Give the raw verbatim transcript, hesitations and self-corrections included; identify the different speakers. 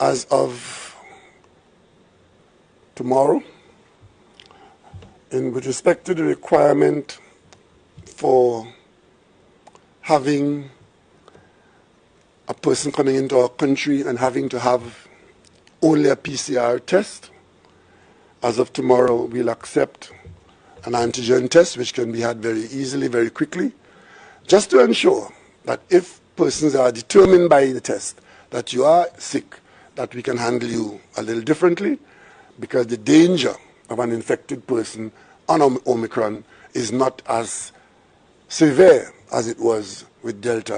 Speaker 1: as of tomorrow, in with respect to the requirement for having a person coming into our country and having to have only a P C R test, as of tomorrow we'll accept an antigen test which can be had very easily, very quickly, just to ensure that if persons are determined by the test that you are sick, that we can handle you a little differently, because the danger of an infected person on Omicron is not as severe as it was with Delta.